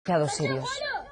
refugiados sirios.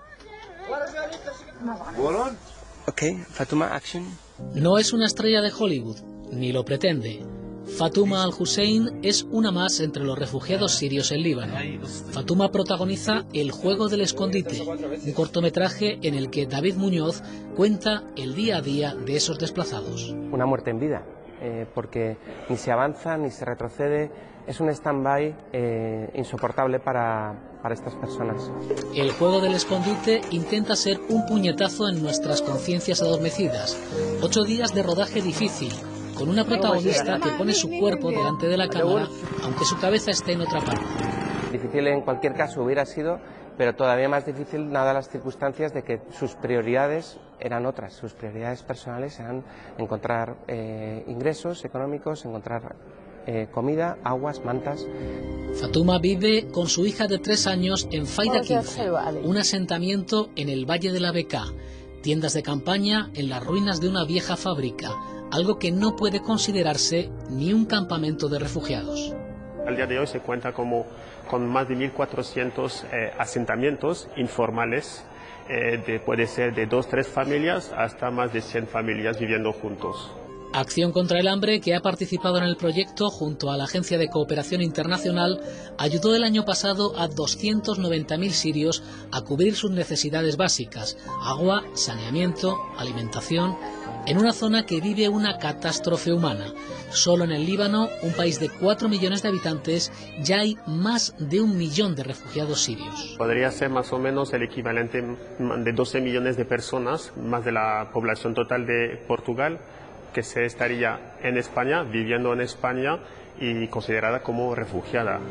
Okay, Fatuma, action. No es una estrella de Hollywood, ni lo pretende. Fatuma al-Hussein es una más entre los refugiados sirios en Líbano. Fatuma protagoniza El juego del escondite, un cortometraje en el que David Muñoz cuenta el día a día de esos desplazados. Una muerte en vida, porque ni se avanza ni se retrocede. Es un stand-by insoportable para estas personas. El juego del escondite intenta ser un puñetazo en nuestras conciencias adormecidas. 8 días de rodaje difícil, con una protagonista que pone su cuerpo delante de la cámara, aunque su cabeza esté en otra parte. Difícil en cualquier caso hubiera sido, pero todavía más difícil dadas las circunstancias de que sus prioridades eran otras. Sus prioridades personales eran encontrar ingresos económicos, encontrar comida, aguas, mantas. Fatuma vive con su hija de 3 años en Faida 15, un asentamiento en el Valle de la Bekaa, tiendas de campaña en las ruinas de una vieja fábrica, algo que no puede considerarse ni un campamento de refugiados. Al día de hoy se cuenta con más de 1.400 asentamientos informales, puede ser de 2-3 familias hasta más de 100 familias viviendo juntos. Acción contra el Hambre, que ha participado en el proyecto junto a la Agencia de Cooperación Internacional, ayudó el año pasado a 290.000 sirios a cubrir sus necesidades básicas: agua, saneamiento, alimentación, en una zona que vive una catástrofe humana. Solo en el Líbano, un país de 4 millones de habitantes, ya hay más de 1 millón de refugiados sirios. Podría ser más o menos el equivalente de 12 millones de personas, más de la población total de Portugal, que se estaría en España, viviendo en España y considerada como refugiada.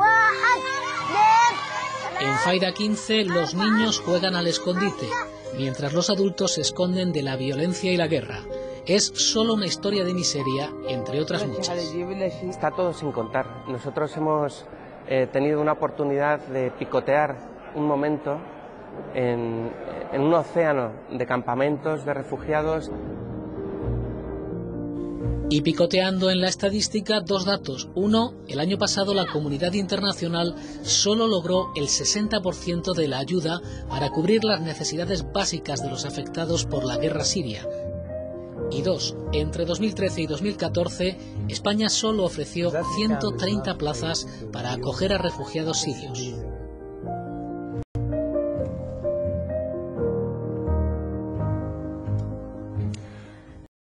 En Faida 15 los niños juegan al escondite, mientras los adultos se esconden de la violencia y la guerra. Es solo una historia de miseria, entre otras muchas. Está todo sin contar. Nosotros hemos tenido una oportunidad de picotear un momento en un océano de campamentos de refugiados. Y picoteando en la estadística, 2 datos. 1, el año pasado la comunidad internacional solo logró el 60% de la ayuda para cubrir las necesidades básicas de los afectados por la guerra siria. Y 2, entre 2013 y 2014, España solo ofreció 130 plazas para acoger a refugiados sirios.